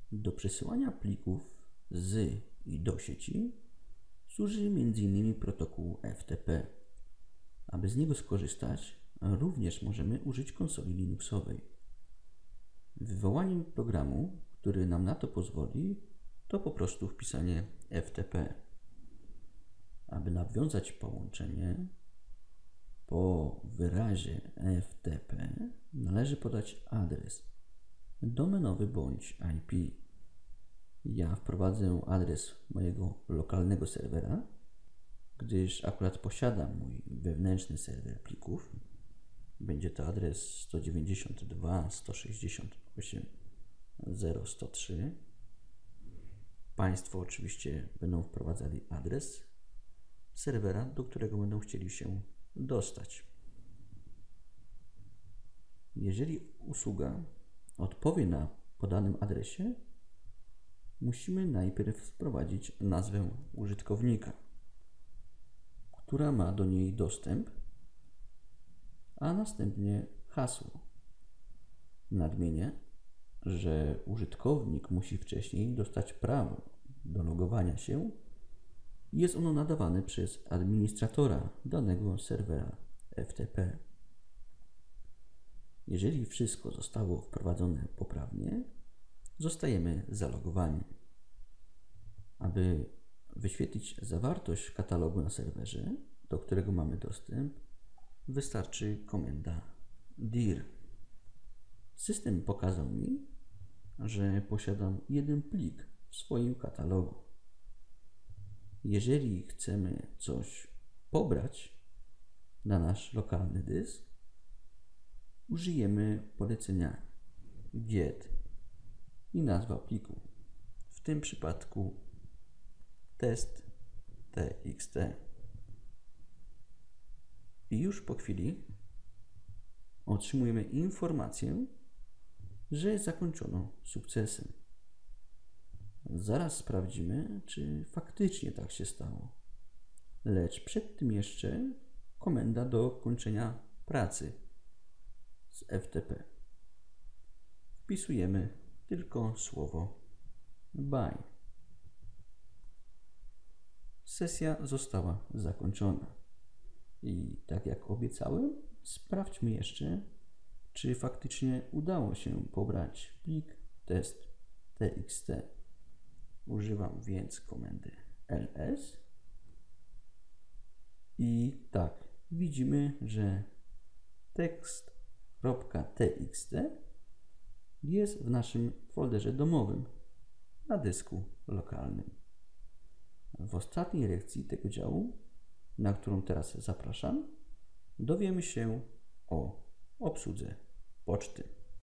Do przesyłania plików z i do sieci służy m.in. protokół FTP. Aby z niego skorzystać, również możemy użyć konsoli Linuxowej. Wywołaniem programu, który nam na to pozwoli, to po prostu wpisanie FTP. Aby nawiązać połączenie, po wyrazie FTP należy podać adres domenowy bądź IP. Ja wprowadzę adres mojego lokalnego serwera, gdyż akurat posiadam mój wewnętrzny serwer plików. Będzie to adres 192.168.0.103. Państwo oczywiście będą wprowadzali adres serwera, do którego będą chcieli się dostać. Jeżeli usługa odpowie na podanym adresie, musimy najpierw wprowadzić nazwę użytkownika, która ma do niej dostęp, a następnie hasło. Nadmienię, że użytkownik musi wcześniej dostać prawo do logowania się i jest ono nadawane przez administratora danego serwera FTP. Jeżeli wszystko zostało wprowadzone poprawnie, zostajemy zalogowani. Aby wyświetlić zawartość katalogu na serwerze, do którego mamy dostęp, wystarczy komenda dir. System pokazał mi, że posiadam jeden plik w swoim katalogu. Jeżeli chcemy coś pobrać na nasz lokalny dysk, użyjemy polecenia get i nazwa pliku. W tym przypadku test.txt. I już po chwili otrzymujemy informację, że zakończono sukcesem. Zaraz sprawdzimy, czy faktycznie tak się stało. Lecz przed tym jeszcze komenda do kończenia pracy z FTP. Wpisujemy tylko słowo bye. Sesja została zakończona. I tak jak obiecałem, sprawdźmy jeszcze, czy faktycznie udało się pobrać plik test.txt. Używam więc komendy ls i tak, widzimy, że tekst.txt jest w naszym folderze domowym na dysku lokalnym. W ostatniej lekcji tego działu, na którą teraz zapraszam, dowiemy się o obsłudze poczty.